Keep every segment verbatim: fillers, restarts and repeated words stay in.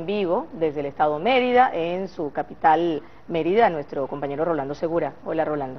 En vivo desde el estado Mérida, en su capital Mérida, nuestro compañero Rolando Segura. Hola, Rolando.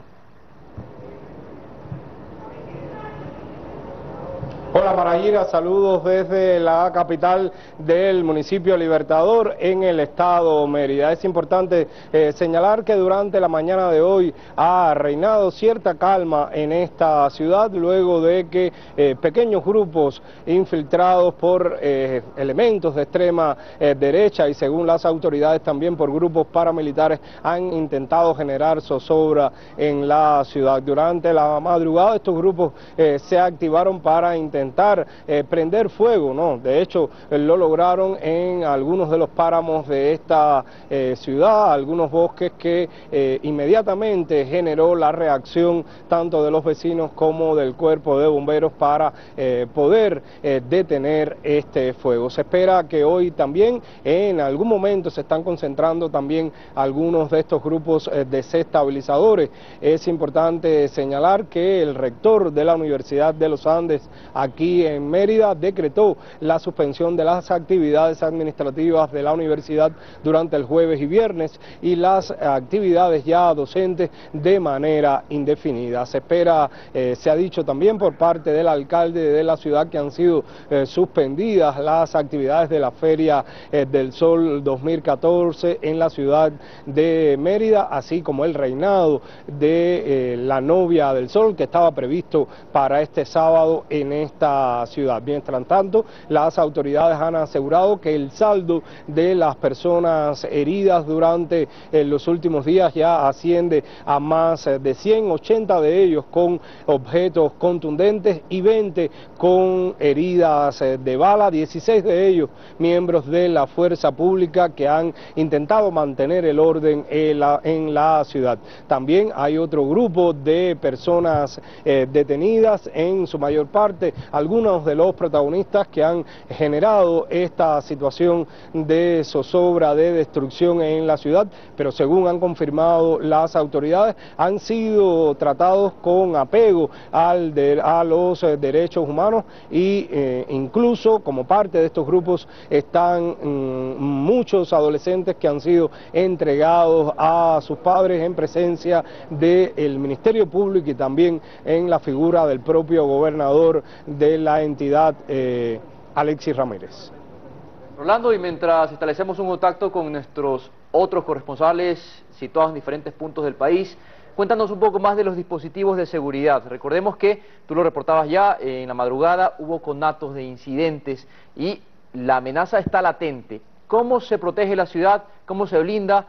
Hola Maraguira, saludos desde la capital del municipio Libertador en el estado Mérida. Es importante eh, señalar que durante la mañana de hoy ha reinado cierta calma en esta ciudad luego de que eh, pequeños grupos infiltrados por eh, elementos de extrema eh, derecha y según las autoridades también por grupos paramilitares han intentado generar zozobra en la ciudad. Durante la madrugada estos grupos eh, se activaron para intentar intentar eh, prender fuego, ¿no? De hecho, eh, lo lograron en algunos de los páramos de esta eh, ciudad, algunos bosques que eh, inmediatamente generó la reacción tanto de los vecinos como del cuerpo de bomberos para eh, poder eh, detener este fuego. Se espera que hoy también en algún momento se están concentrando también algunos de estos grupos eh, desestabilizadores. Es importante señalar que el rector de la Universidad de los Andes aquí en Mérida decretó la suspensión de las actividades administrativas de la universidad durante el jueves y viernes y las actividades ya docentes de manera indefinida. Se espera, eh, se ha dicho también por parte del alcalde de la ciudad que han sido eh, suspendidas las actividades de la Feria eh, del Sol dos mil catorce en la ciudad de Mérida, así como el reinado de eh, la novia del Sol que estaba previsto para este sábado en esta ciudad. Mientras tanto, las autoridades han asegurado que el saldo de las personas heridas durante eh, los últimos días ya asciende a más de cien, ochenta de ellos con objetos contundentes y veinte con heridas eh, de bala, dieciséis de ellos miembros de la fuerza pública que han intentado mantener el orden en la, en la ciudad. También hay otro grupo de personas eh, detenidas, en su mayor parte algunos de los protagonistas que han generado esta situación de zozobra, de destrucción en la ciudad, pero según han confirmado las autoridades, han sido tratados con apego al de, a los eh, derechos humanos y eh, incluso como parte de estos grupos están mm, muchos adolescentes que han sido entregados a sus padres en presencia del Ministerio Público y también en la figura del propio gobernador de la entidad, eh, Alexis Ramírez. Rolando, y mientras establecemos un contacto con nuestros otros corresponsales situados en diferentes puntos del país, cuéntanos un poco más de los dispositivos de seguridad. Recordemos que tú lo reportabas ya, en la madrugada hubo conatos de incidentes y la amenaza está latente. ¿Cómo se protege la ciudad? ¿Cómo se blinda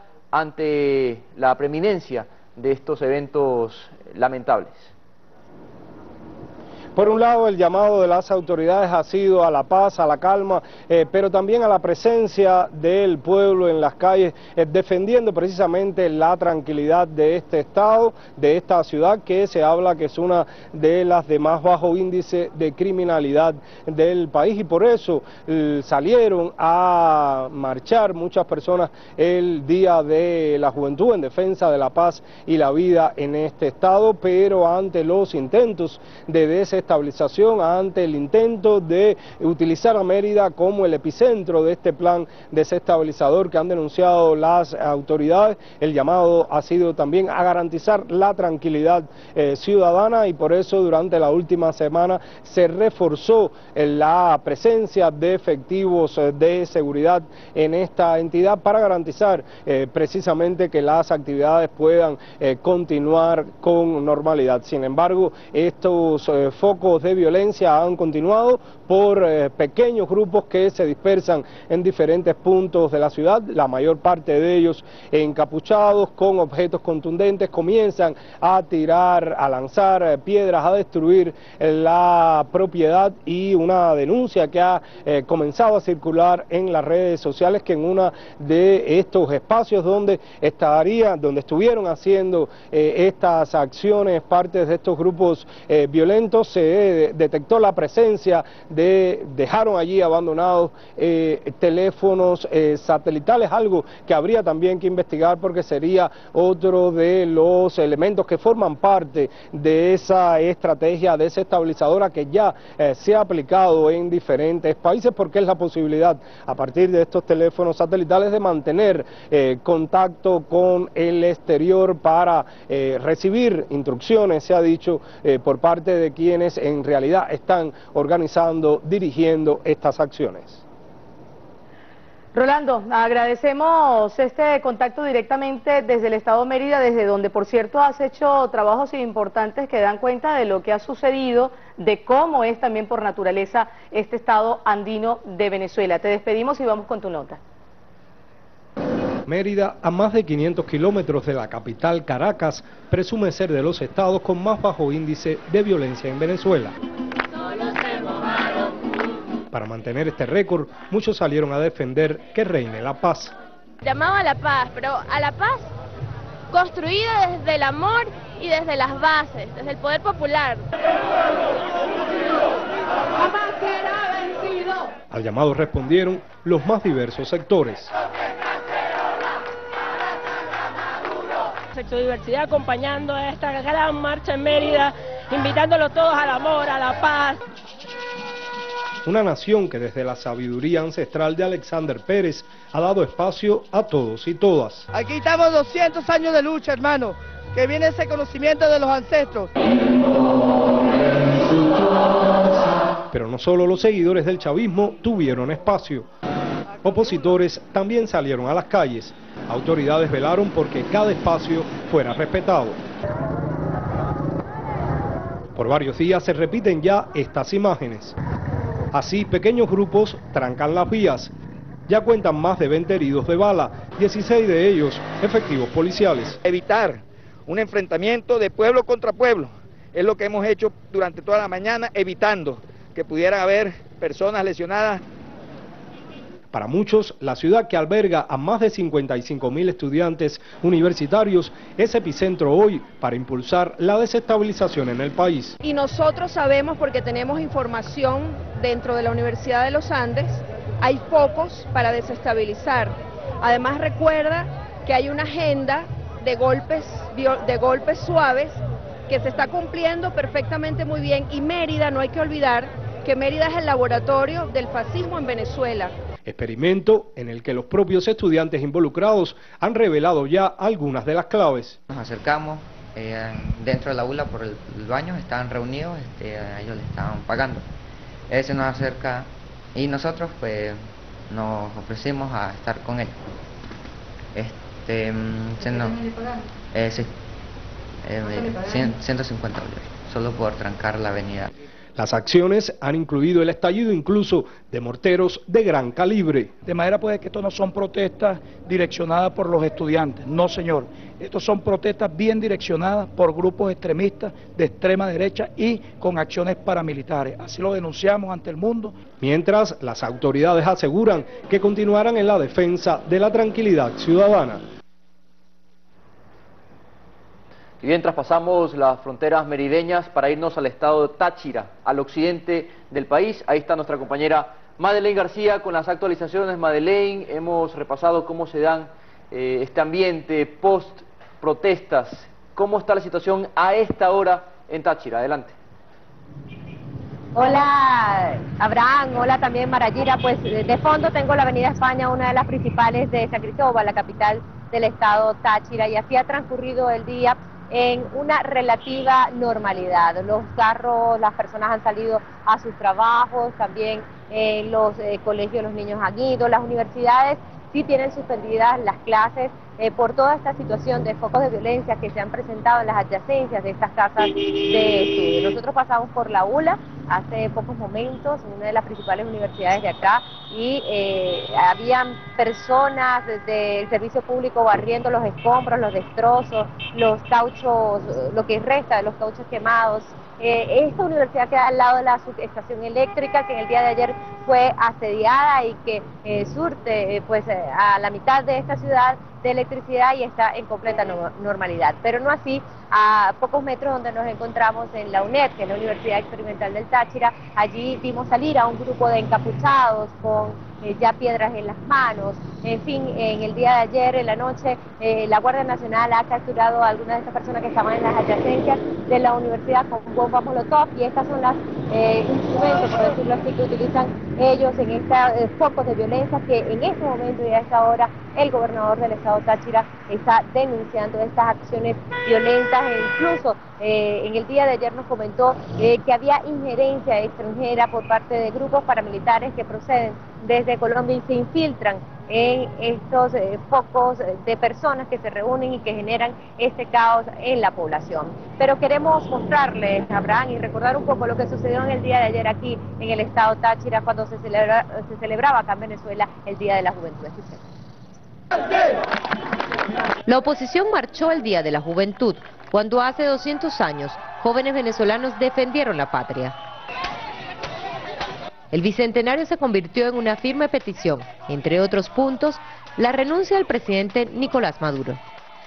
ante la preeminencia de estos eventos lamentables? Por un lado, el llamado de las autoridades ha sido a la paz, a la calma, eh, pero también a la presencia del pueblo en las calles, eh, defendiendo precisamente la tranquilidad de este estado, de esta ciudad, que se habla que es una de las de más bajo índice de criminalidad del país, y por eso eh, salieron a marchar muchas personas el Día de la Juventud en defensa de la paz y la vida en este estado, pero ante los intentos de desestabilización, ante el intento de utilizar a Mérida como el epicentro de este plan desestabilizador que han denunciado las autoridades, el llamado ha sido también a garantizar la tranquilidad eh, ciudadana, y por eso durante la última semana se reforzó eh, la presencia de efectivos eh, de seguridad en esta entidad para garantizar eh, precisamente que las actividades puedan eh, continuar con normalidad. Sin embargo, estos eh, focos de violencia han continuado por eh, pequeños grupos que se dispersan en diferentes puntos de la ciudad, la mayor parte de ellos encapuchados con objetos contundentes, comienzan a tirar, a lanzar eh, piedras, a destruir eh, la propiedad, y una denuncia que ha eh, comenzado a circular en las redes sociales que en una de estos espacios donde estaría, donde estuvieron haciendo eh, estas acciones, partes de estos grupos eh, violentos, se se detectó la presencia de, dejaron allí abandonados eh, teléfonos eh, satelitales, algo que habría también que investigar porque sería otro de los elementos que forman parte de esa estrategia desestabilizadora que ya eh, se ha aplicado en diferentes países, porque es la posibilidad a partir de estos teléfonos satelitales de mantener eh, contacto con el exterior para eh, recibir instrucciones, se ha dicho, eh, por parte de quienes en realidad están organizando, dirigiendo estas acciones. Rolando, agradecemos este contacto directamente desde el estado Mérida, desde donde, por cierto, has hecho trabajos importantes que dan cuenta de lo que ha sucedido, de cómo es también por naturaleza este estado andino de Venezuela. Te despedimos y vamos con tu nota. Mérida, a más de quinientos kilómetros de la capital Caracas, presume ser de los estados con más bajo índice de violencia en Venezuela. Para mantener este récord, muchos salieron a defender que reine la paz. Llamaba a la paz, pero a la paz construida desde el amor y desde las bases, desde el poder popular. Al llamado respondieron los más diversos sectores. Sexodiversidad acompañando a esta gran marcha en Mérida, invitándolos todos al amor, a la paz. Una nación que desde la sabiduría ancestral de Alexander Pérez ha dado espacio a todos y todas. Aquí estamos doscientos años de lucha, hermano, que viene ese conocimiento de los ancestros. Pero no solo los seguidores del chavismo tuvieron espacio. Opositores también salieron a las calles. Autoridades velaron porque cada espacio fuera respetado. Por varios días se repiten ya estas imágenes. Así, pequeños grupos trancan las vías. Ya cuentan más de veinte heridos de bala, dieciséis de ellos efectivos policiales. Evitar un enfrentamiento de pueblo contra pueblo es lo que hemos hecho durante toda la mañana, evitando que pudiera haber personas lesionadas. Para muchos, la ciudad que alberga a más de cincuenta y cinco mil estudiantes universitarios es epicentro hoy para impulsar la desestabilización en el país. Y nosotros sabemos, porque tenemos información dentro de la Universidad de los Andes, hay focos para desestabilizar. Además, recuerda que hay una agenda de golpes, de golpes suaves que se está cumpliendo perfectamente muy bien, y Mérida, no hay que olvidar que Mérida es el laboratorio del fascismo en Venezuela. Experimento en el que los propios estudiantes involucrados han revelado ya algunas de las claves. Nos acercamos eh, dentro de la aula por el, el baño, estaban reunidos, este, a ellos le estaban pagando. Él se nos acerca y nosotros pues nos ofrecimos a estar con él. Este, se nos, eh, sí, eh, ciento cincuenta dólares, solo por trancar la avenida. Las acciones han incluido el estallido incluso de morteros de gran calibre. De manera pues que esto no son protestas direccionadas por los estudiantes, no señor. Estos son protestas bien direccionadas por grupos extremistas de extrema derecha y con acciones paramilitares. Así lo denunciamos ante el mundo. Mientras las autoridades aseguran que continuarán en la defensa de la tranquilidad ciudadana. Y bien, traspasamos las fronteras merideñas para irnos al estado de Táchira, al occidente del país. Ahí está nuestra compañera Madeleine García con las actualizaciones. Madeleine, hemos repasado cómo se dan eh, este ambiente post-protestas. ¿Cómo está la situación a esta hora en Táchira? Adelante. Hola Abraham, hola también Marayira. Pues de fondo tengo la avenida España, una de las principales de San Cristóbal, la capital del estado Táchira, y así ha transcurrido el día en una relativa normalidad. Los carros, las personas han salido a sus trabajos, también en los eh, colegios los niños han ido, las universidades sí tienen suspendidas las clases eh, por toda esta situación de focos de violencia que se han presentado en las adyacencias de estas casas de estudio. Nosotros pasamos por la U L A hace pocos momentos, en una de las principales universidades de acá, y eh, habían personas del servicio público barriendo los escombros, los destrozos, los cauchos, lo que resta de los cauchos quemados Eh, esta universidad queda al lado de la subestación eléctrica que en el día de ayer fue asediada y que eh, surte eh, pues eh, a la mitad de esta ciudad de electricidad y está en completa no normalidad, pero no así a pocos metros donde nos encontramos en la UNED, que es la Universidad Experimental del Táchira. Allí vimos salir a un grupo de encapuchados con eh, ya piedras en las manos. En fin, en el día de ayer, en la noche, eh, la Guardia Nacional ha capturado a algunas de estas personas que estaban en las adyacencias de la universidad con bombas molotov, y estas son las eh, instrumentos, por decirlo así, que utilizan ellos en estos eh, focos de violencia que en este momento y a esta hora el gobernador del estado Táchira está denunciando estas acciones violentas, e incluso eh, en el día de ayer nos comentó eh, que había injerencia extranjera por parte de grupos paramilitares que proceden desde Colombia y se infiltran en estos eh, focos de personas que se reúnen y que generan este caos en la población. Pero queremos mostrarles, Abraham, y recordar un poco lo que sucedió en el día de ayer aquí en el estado Táchira cuando se, celebra, se celebraba acá en Venezuela el Día de la Juventud. La oposición marchó el Día de la Juventud, cuando hace doscientos años jóvenes venezolanos defendieron la patria. El bicentenario se convirtió en una firme petición, entre otros puntos, la renuncia del presidente Nicolás Maduro.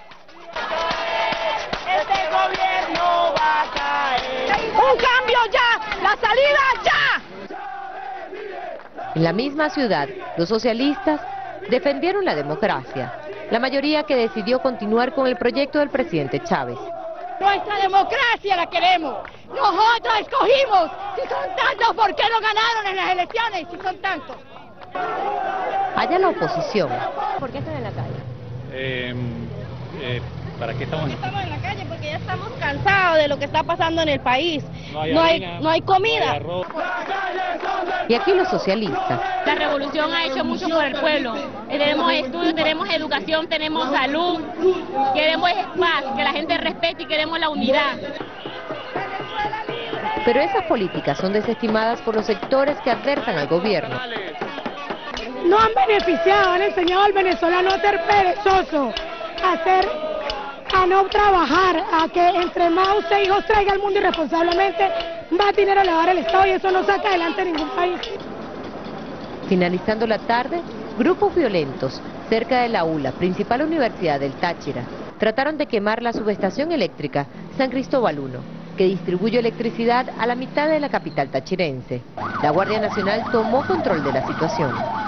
Este gobierno va a caer. ¡Un cambio ya! ¡La salida ya! En la misma ciudad, los socialistas defendieron la democracia, la mayoría que decidió continuar con el proyecto del presidente Chávez. Nuestra democracia la queremos. Nosotros escogimos. Si son tantos, ¿por qué no ganaron en las elecciones? Si son tantos. Allá la oposición. ¿Por qué están en la calle? Eh, eh, ¿Para qué estamos en la calle? Estamos en la calle porque ya estamos cansados de lo que está pasando en el país. No hay, no harina, hay, no hay comida. No hay arroz. Y aquí los socialistas. La revolución ha hecho mucho por el pueblo. Tenemos estudios, tenemos educación, tenemos salud. Queremos paz, que la gente respete y queremos la unidad. Pero esas políticas son desestimadas por los sectores que adversan al gobierno. No han beneficiado, han enseñado al venezolano a ser perezoso, a ser, a no trabajar, a que entre más usted hijos traiga al mundo irresponsablemente, más dinero le va a dar el Estado y eso no saca adelante ningún país. Finalizando la tarde, grupos violentos cerca de la U L A, principal universidad del Táchira, trataron de quemar la subestación eléctrica San Cristóbal uno, que distribuye electricidad a la mitad de la capital tachirense. La Guardia Nacional tomó control de la situación.